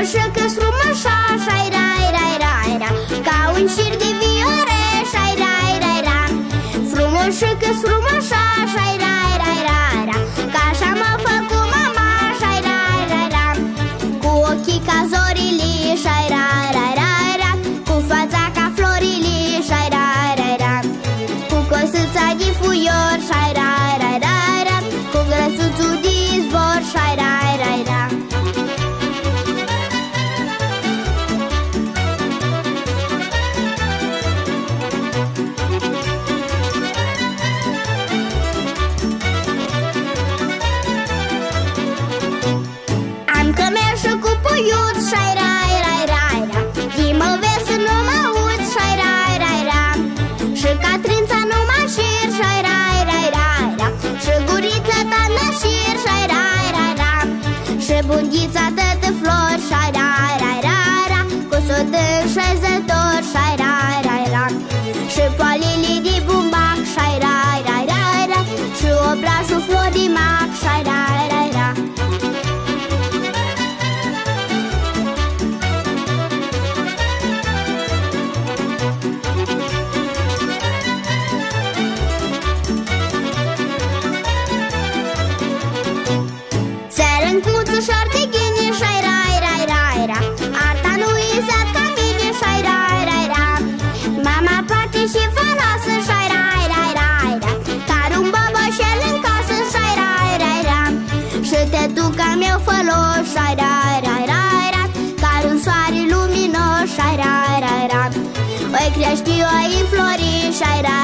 Frumoșă că-s frumoșa, șai rai rai rai ra, ca un șir de viore, șai rai rai ra. Frumoșă că-s frumoșa, șai rai rai rai ra, ca așa m-a făcut mama, șai rai rai ra. Cu ochii ca zorile, șai rai rai rai ra, cu fața ca florile, șai rai rai ra, cu căsuța de fuior, șai rai rai rai ra, cu grăsuțul de izvor, șai rai rai ra. Cămeșă cu puiut, șai rai rai rai ra, zi-mă vezi să nu mă aud, șai rai rai ra. Și Catrința numai șir, șai rai rai rai ra, și gurița ta nășir, șai rai rai ra, și bundița tătă flori, șai rai rai rai ra, cu sotă înșezător, șai rai rai ra, și poalele de bumbac, șai rai rai rai ra, și obrajul flori de mac, șai rai rai ra. Țărâncuțul șortighini, șai rai rai rai ra, arta nu izat ca mine, șai rai rai ra. Mama poate și faloasă, șai rai rai rai ra, car un băbășel în casă, șai rai rai ra. Și te duc al meu fălos, șai rai rai rai ra, car un soare luminos, șai rai rai ra. Oi crești, oi înflori, șai rai